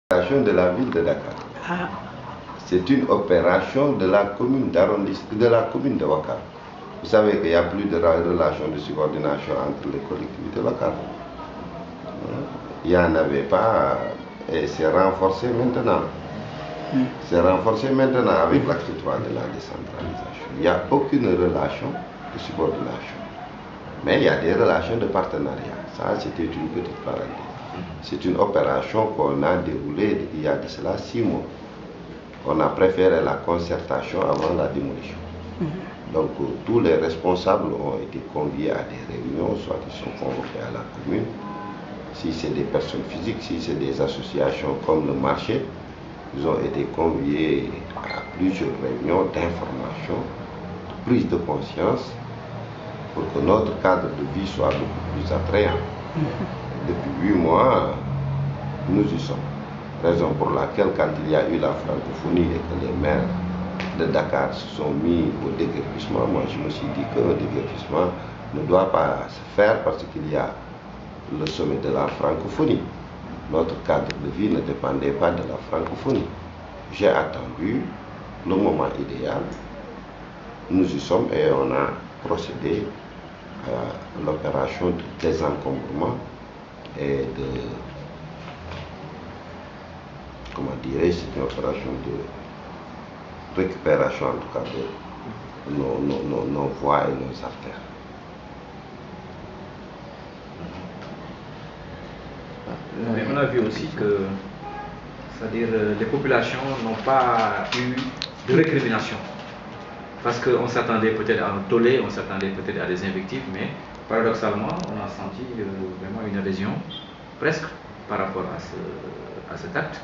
De la ville de Dakar. Ah. C'est une opération de la commune d'arrondissement, de la commune de Ouakam. Vous savez qu'il n'y a plus de relation de subordination entre les collectivités locales. Il n'y en avait pas et c'est renforcé maintenant. C'est renforcé maintenant avec l'acte 3 de la décentralisation. Il n'y a aucune relation de subordination. Mais il y a des relations de partenariat. Ça, c'était une petite parenthèse. C'est une opération qu'on a déroulée il y a de cela 6 mois. On a préféré la concertation avant la démolition. Donc tous les responsables ont été conviés à des réunions, soit ils sont convoqués à la commune. Si c'est des personnes physiques, si c'est des associations comme le marché, ils ont été conviés à plusieurs réunions d'information, de prise de conscience, pour que notre cadre de vie soit beaucoup plus attrayant. Depuis 8 mois, nous y sommes. Raison pour laquelle, quand il y a eu la francophonie et que les maires de Dakar se sont mis au déguerpissement, moi je me suis dit qu'un déguerpissement ne doit pas se faire parce qu'il y a le sommet de la francophonie. Notre cadre de vie ne dépendait pas de la francophonie. J'ai attendu le moment idéal. Nous y sommes et on a procédé à l'opération de désencombrement et de, comment dirais-je, c'est une opération de récupération en tout cas de nos voies et nos artères. Mais on a vu aussi que, c'est-à-dire, les populations n'ont pas eu de récrimination. Parce qu'on s'attendait peut-être à un tollé, on s'attendait peut-être à des invectives, mais paradoxalement, on a senti vraiment une adhésion, presque, par rapport à cet acte.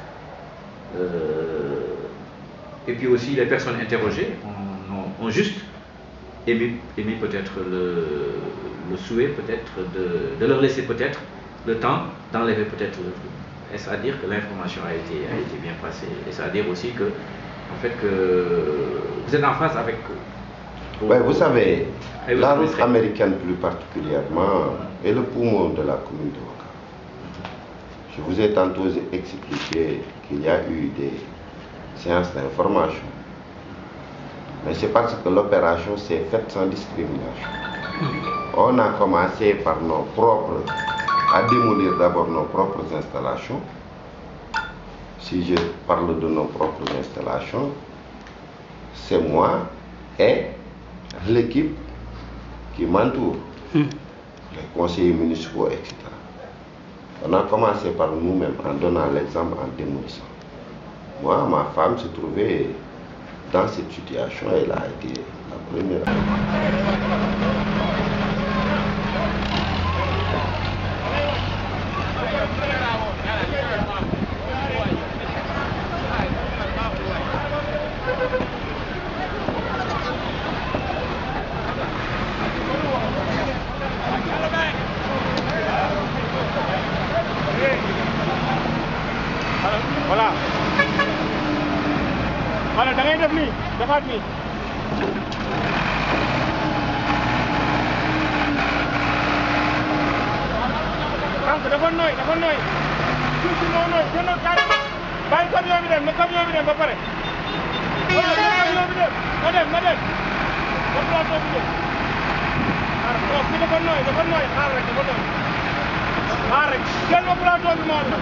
Et puis aussi, les personnes interrogées ont juste émis peut-être le souhait peut-être de leur laisser peut-être le temps d'enlever peut-être le flou. Est-ce à dire que l'information a été bien passée? Est-ce à dire aussi que, en fait, que vous êtes en face avec... Oui, vous savez, la route américaine plus particulièrement est le poumon de la commune de Ouakam. Je vous ai tantôt expliqué qu'il y a eu des séances d'information. Mais c'est parce que l'opération s'est faite sans discrimination. On a commencé par à démolir d'abord nos propres installations. Si je parle de nos propres installations, c'est moi et l'équipe qui m'entoure, les conseillers municipaux, etc. On a commencé par nous-mêmes en donnant l'exemple en démolissant. Moi, ma femme se trouvait dans cette situation, elle a été la première. Voilà. Voilà, da ngay def nii defaat nii. Donc dafa nooy. Suuf si moo nooy, gën a carrément. Bàyyi camion bi dem, na camion bi dem ba pare. Voilà, camion bi dem, na dem. Ba plateau bi dem. Donc fi dafa nooy, xaar rek dafa nooy. Xaar rek, jël ba plateau bi moo la.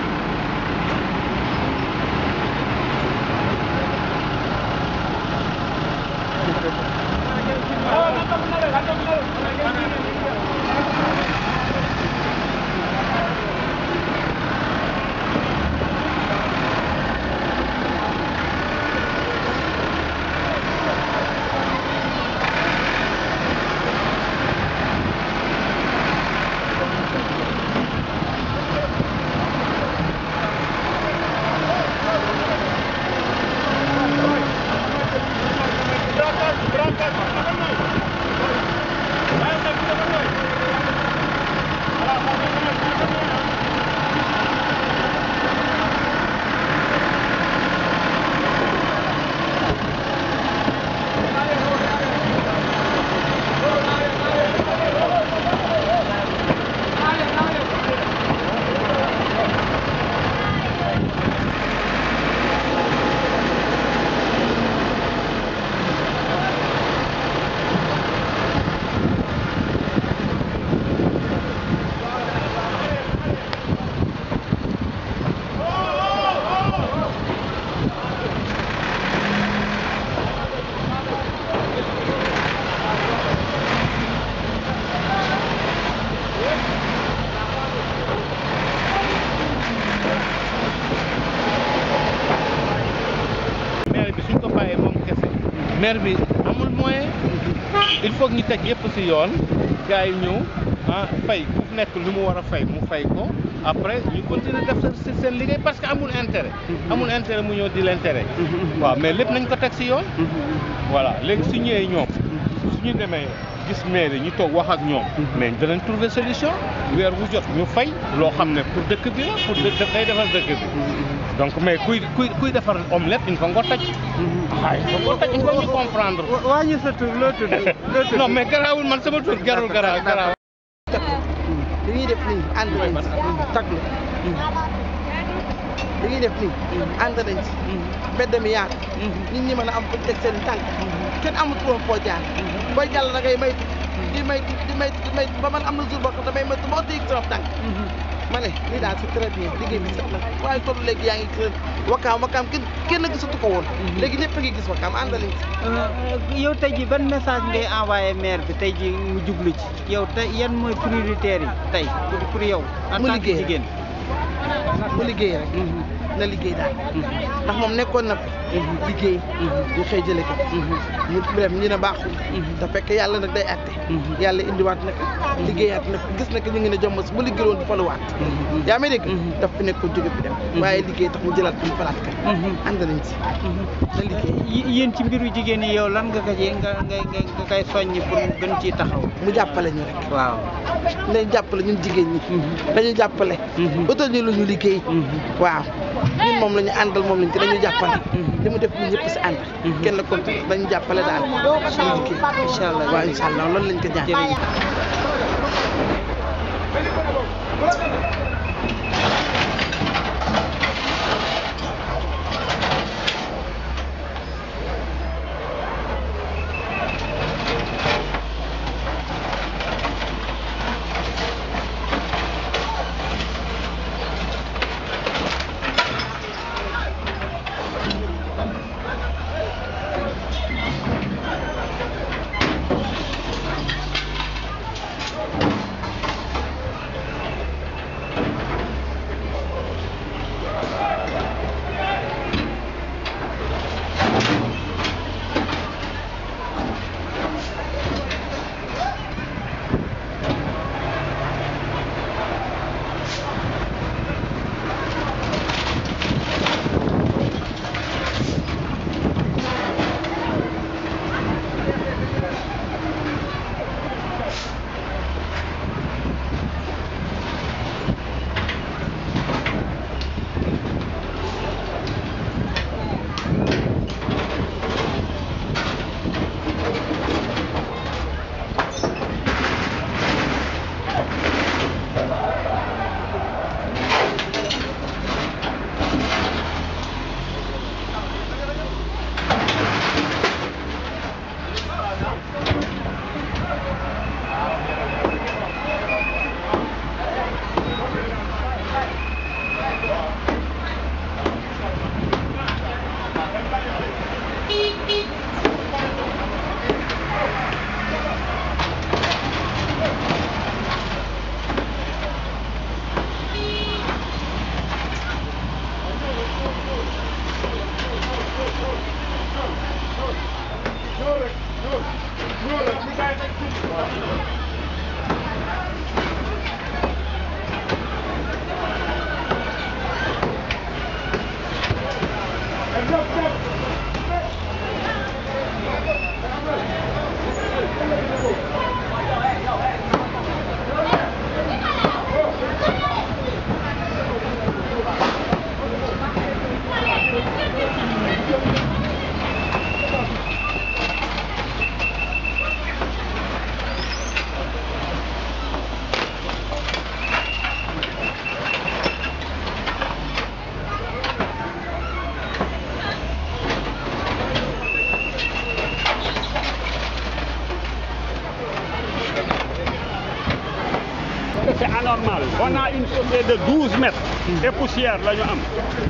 maire bi amul moyen il faut que ñu teg yëpp ci yoon gars yi ñëw fay ku nekk lu mu war a fay mu fay ko après ñu continuer def seen liggéey parce que amul intérêt mu ñëw di l'intérêt waaw mais lépp nañ ko teg ci yoon voilà léegi su ñëwee ñoom suñu demee gis maire ñu toog wax ak ñoom mais danañ trouver solution weer wu jot ñu fay loo xam ne pour dëkk bi la pour day defar dëkk bi donc mais kuy defar omelette il faut nga toj il faut nga toj il faut ñu comprendre waa ñu sa tur loo tudd non mais garaawul man sama tur garul garaaw li ñuy def nii ànd nañ ci taglu li ñuy def nii ànd nañ ci mbedd mi yaatu nit ñi mën a am fu teg seen tànk kenn amul woon foo jaar booy jàll da ngay maytu di maytu ba man am na jour boo xam damay maytu ba oto yi trop tànk ma ne lii daal c'est très bien liggéey bi set na waaye toll léegi yaa ngi kër wakaam kenn gisatu ko woon léegi ñëpp a ngi gis wakaam ànd nañ ci yow tey ji ban message ngay envoyé maire bi tey ji mu jublu ci yow tey yan mooy prioritaire yi tey pour yow en tant que jigéen mu liggéey rek na liggéey daal ndax moom nekkoon na liggéey ñu xëy jële ko ñu dem ñu ne baaxul te fekk yàlla nag day àtte yàlla indiwaat nag liggéeyaat nag gis na que ñu ngi ne jomb si bu liggéeyoon di faluwaat yaa may dégg daf fi nekkoon jóge fi dem waaye liggéey tax mu jëlaat fi mu falaat ka ànd nañ ci na liggéey yéen ci mbiru jigéen yi yow lan nga ko ci nga koy soññ pour mu gën ciy taxaw mu jàppale ñu rek waaw dañ jàppale ñun jigéen ñi dañu jàppale utal ñu lu ñu liggéey waaw ñun moom la ñu àndal moom lañ ci dañu jàppale li mu def ñun ñëpp si ànd kenn la compte dañu jàppale daal suñu liggéey incha allah waaw incha allah loolu lañ ko ñaan C'est anormal. On a une chaussée de 12 mètres et poussière là ñu am.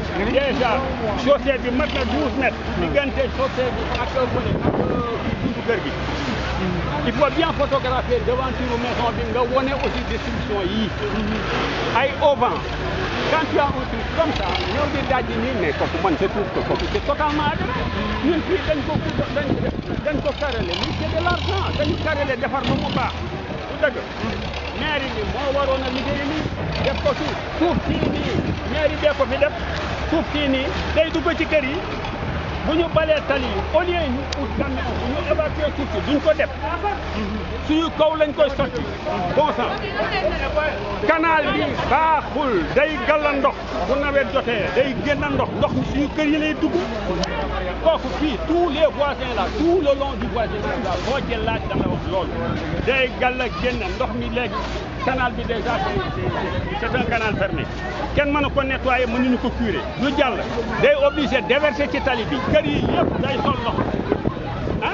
Déjà chaussée bi mat na 12 mètres. Diggante chaussée bi ak buntu kër gi. il faut bien photographier devanture maison bi nga wone aussi destruction yi ay auvent quand tu as un truc comme ça ñëw di dajji nii mais kooku man je trouve que kooku c'est totalement aberrant ñun fii dañ ko carrelé lii c'est de l'argent dañu carrelé defar ba mu baax du dëgg mairie bi moo waroon a liggéey nii def ko suuf sii nii mairie bee ko fi def suuf sii nii day dugg ci kër yi bu ñu balee tali yi au lieu ñu ut camion bu ñu évacuer suuf si duñ ko def suñu kaw lañ koy sotti bon sang canal bi baaxul day gàlla ndox bu nawet jotee day génn ndox mi suñu kër yi lay dugg kooku fii tous les voisins là tout le long du voisinage là boo jël laaj da nga wax loolu day gàlla génn ndox mi léegi canal bi déjà c'est un canal fermé kenn mënu ko nettoyer mënuñu ko curer lu jàll day obligé déverser ci tali bi kër yi yëpp day sol ndox ah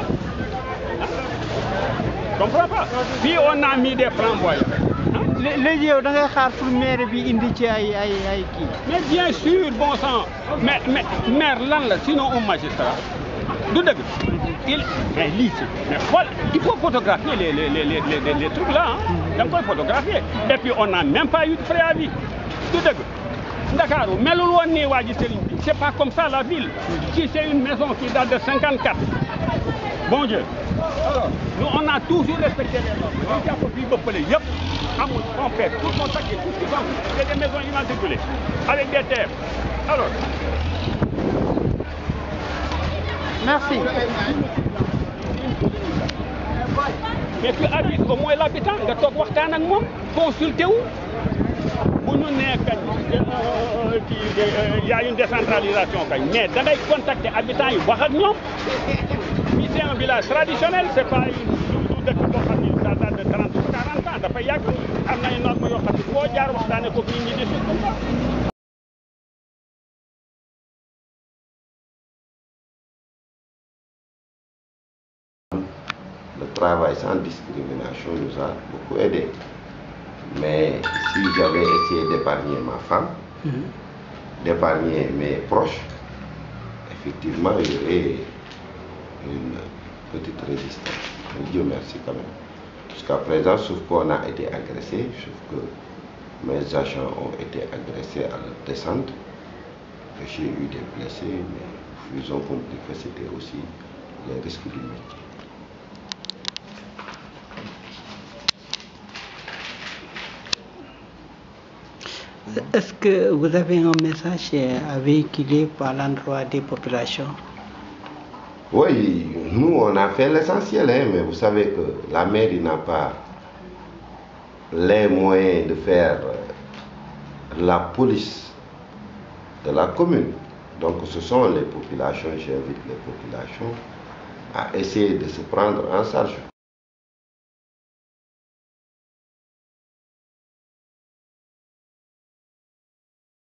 comprends pas fii on a mis des flamboyants léegi yow da ngay xaar pour maire bi indi ci ay kii. mais bien sûr bon sang mais maire lan la sinon un magistrat du dëgg mais lii mais xool il faut photographier les trucs là da nga koy photographier et puis on n'a même pas eu de préavis du dëgg Ndakaaru melul woon nii waa ji Serigne bi c'est pas comme ça la ville si c'est une maison qui date de 54 bon Dieu alors nous on a toujours respecté les normes ñu jàpp fii ba fële yëpp amul on fait tout son sac tout ce qui va c'est des maisons immatriculées avec des terres alors merci. mais tu avises au moins l'habitant nga toog waxtaan ak moom consulter wu bu ñu nee kañ y a une décentralisation kañ mais da ngay contacter habitants yi wax ak ñoom fii c'est un village traditionnel c'est pas une dëkk boo xam ni ça date de 30 ou 40 ans dafa yàgg am na ay normes yoo xam ne foo jaar waxtaanee ko fii ñi di Le travail sans discrimination nous a beaucoup aidé. Mais si j'avais essayé d'épargner ma femme, d'épargner mes proches, effectivement, il y aurait une petite résistance. Mais Dieu merci quand même. Jusqu'à présent, sauf qu'on a été agressé, sauf que mes agents ont été agressés à leur descente. J'ai eu des blessés, mais ils ont compris que c'était aussi les risques du métier. Est-ce que vous avez un message à véhiculer par l'endroit des populations? Oui, nous on a fait l'essentiel, mais vous savez que la mairie n'a pas les moyens de faire la police de la commune. Donc ce sont les populations, j'invite les populations à essayer de se prendre en charge.